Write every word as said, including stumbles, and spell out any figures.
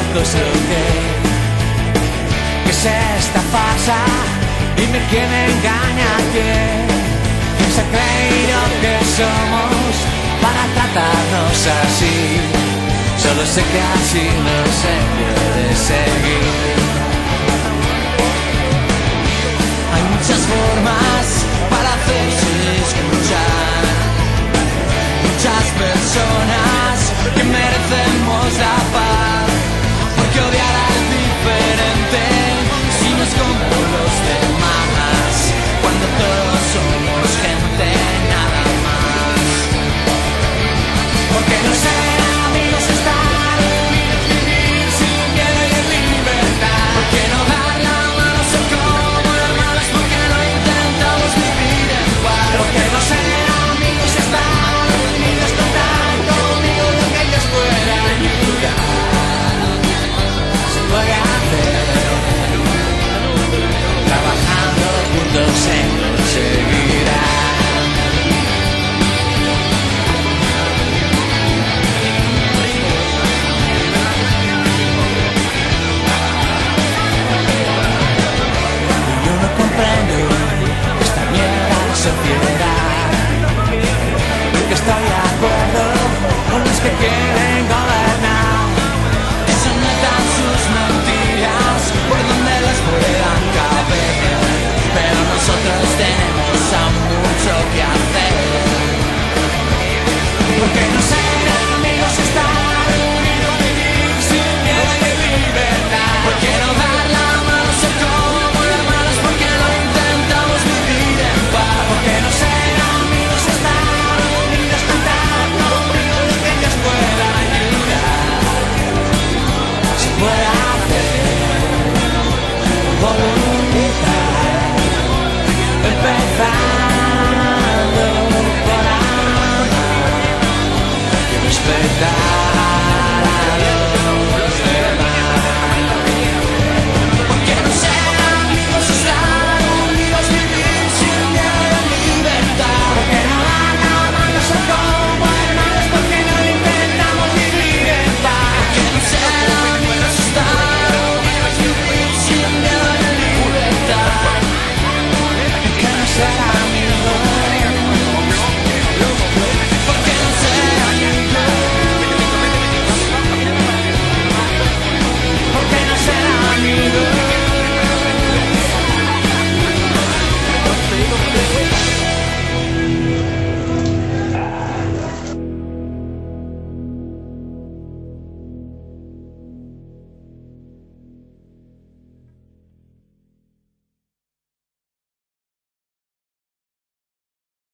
acoso que, que es esta farsa. Dime quién engaña a quién, quién se ha creído que somos para tratarnos así. Solo sé que así no se puede seguir. Hay muchas formas para hacerse escuchar, muchas personas que merecemos la